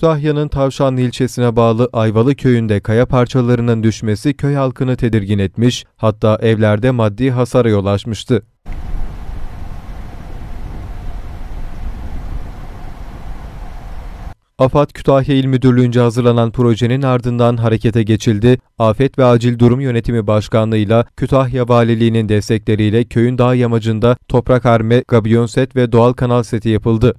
Kütahya'nın Tavşanlı ilçesine bağlı Ayvalı köyünde kaya parçalarının düşmesi köy halkını tedirgin etmiş, hatta evlerde maddi hasara yol açmıştı. AFAD Kütahya İl Müdürlüğü'nce hazırlanan projenin ardından harekete geçildi. Afet ve Acil Durum Yönetimi Başkanlığı'yla Kütahya Valiliği'nin destekleriyle köyün dağ yamacında toprak arme, gabiyon set ve doğal kanal seti yapıldı.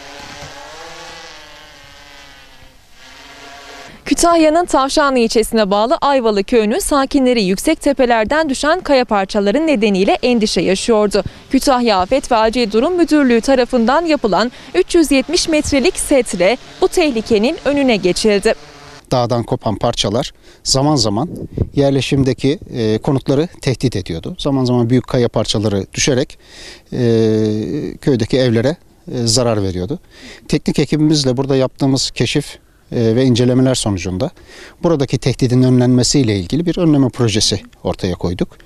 Kütahya'nın Tavşanlı ilçesine bağlı Ayvalı köyünün sakinleri yüksek tepelerden düşen kaya parçaları nedeniyle endişe yaşıyordu. Kütahya Afet ve Acil Durum Müdürlüğü tarafından yapılan 370 metrelik setle bu tehlikenin önüne geçildi. Dağdan kopan parçalar zaman zaman yerleşimdeki konutları tehdit ediyordu. Zaman zaman büyük kaya parçaları düşerek köydeki evlere zarar veriyordu. Teknik ekibimizle burada yaptığımız keşif ve incelemeler sonucunda buradaki tehdidin önlenmesiyle ilgili bir önleme projesi ortaya koyduk.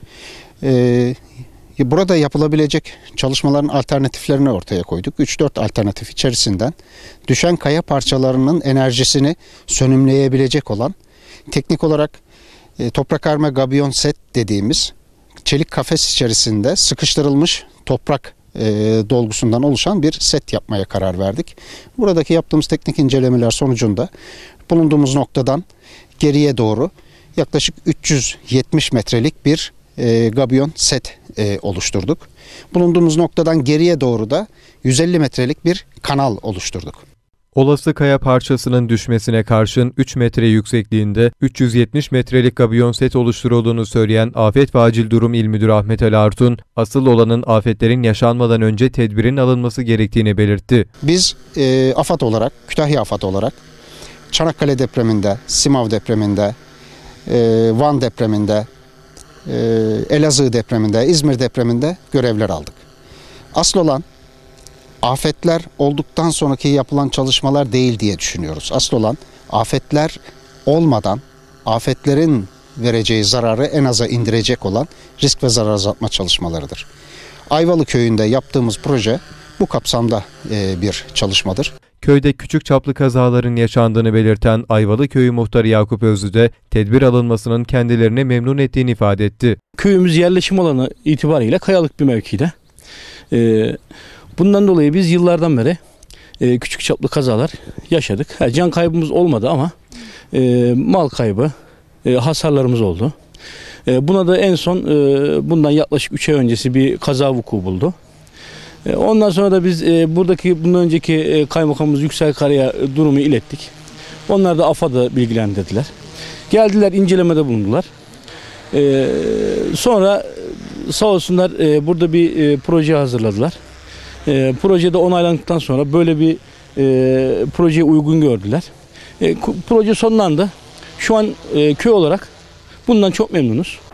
Burada yapılabilecek çalışmaların alternatiflerini ortaya koyduk. 3-4 alternatif içerisinden düşen kaya parçalarının enerjisini sönümleyebilecek olan teknik olarak toprak arme gabiyon set dediğimiz çelik kafes içerisinde sıkıştırılmış toprak dolgusundan oluşan bir set yapmaya karar verdik. Buradaki yaptığımız teknik incelemeler sonucunda bulunduğumuz noktadan geriye doğru yaklaşık 370 metrelik bir gabiyon set oluşturduk. Bulunduğumuz noktadan geriye doğru da 150 metrelik bir kanal oluşturduk. Olası kaya parçasının düşmesine karşın 3 metre yüksekliğinde 370 metrelik gabiyon set oluşturulduğunu söyleyen Afet ve Acil Durum İl Müdürü Ahmet Ali Artun, asıl olanın afetlerin yaşanmadan önce tedbirin alınması gerektiğini belirtti. Biz AFAD olarak, Kütahya AFAD olarak Çanakkale depreminde, Simav depreminde, Van depreminde, Elazığ depreminde, İzmir depreminde görevler aldık. Asıl olan afetler olduktan sonraki yapılan çalışmalar değil diye düşünüyoruz. Asıl olan afetler olmadan afetlerin vereceği zararı en aza indirecek olan risk ve zarar azaltma çalışmalarıdır. Ayvalı köyünde yaptığımız proje bu kapsamda bir çalışmadır. Köyde küçük çaplı kazaların yaşandığını belirten Ayvalı Köyü Muhtarı Yakup Özlü de tedbir alınmasının kendilerini memnun ettiğini ifade etti. Köyümüz yerleşim alanı itibariyle kayalık bir mevkide. Bundan dolayı biz yıllardan beri küçük çaplı kazalar yaşadık. Can kaybımız olmadı ama mal kaybı, hasarlarımız oldu. Buna da en son bundan yaklaşık 3 ay öncesi bir kaza vuku buldu. Ondan sonra da biz bundan önceki kaymakamımız Yüksel Kara'ya durumu ilettik. Onlar da AFAD'ı bilgilendirdiler. Geldiler, incelemede bulundular. Sonra sağ olsunlar burada bir proje hazırladılar. Projede onaylandıktan sonra böyle bir projeye uygun gördüler. Proje sonlandı. Şu an köy olarak bundan çok memnunuz.